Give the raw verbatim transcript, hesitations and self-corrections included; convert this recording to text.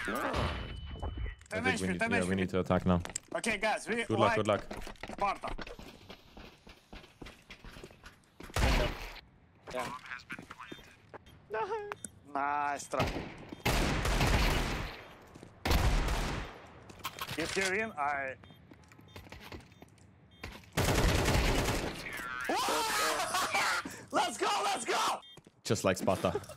I think we need, yeah, we need to attack now. Okay, guys, we Good like luck, good luck. Sparta. Yeah. Nice try. If you win, I... Let's go, let's go! Just like Sparta.